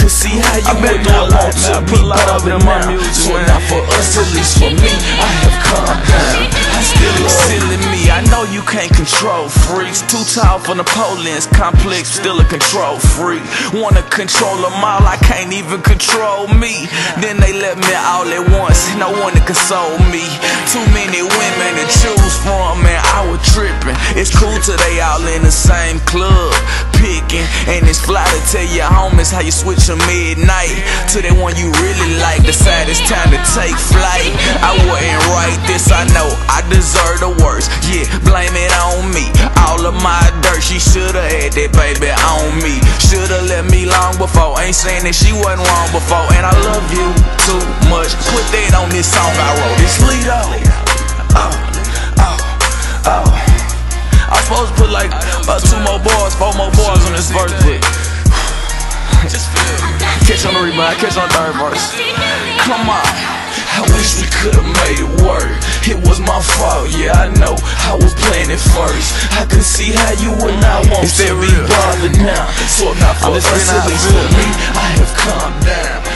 could see how you would not want to be bothered now. So not for us, at least for me, I have calmed down. I still love silly me. I know you can't control freaks. Too tall for Napoleon's complex, still a control freak. Wanna control them all, I can't even control me. Then they let me all at once, no one to console me. Too many women to choose from, man, I was tripping. It's cool till they all in the same club, picking. And it's fly to tell your homies how you switch them midnight to that one you really like. Decide it's time to take flight. I wasn't right, this I know, I deserve the worst. Yeah, blame it on me. All of my dirt, she shoulda had that baby on me. Shoulda left me long before. Ain't saying that she wasn't wrong before. And I love you too much. Put that on this song I wrote. It's Lito. I was supposed to put like about 2 more bars, 4 more bars on this verse, but catch on the rebound, catch on the third verse. Come on. I wish we could've made it work. It was my fault, yeah, I know. I was playing it first. I could see how you would not want to be bothered now. So not for us, at least for me, I have calmed down.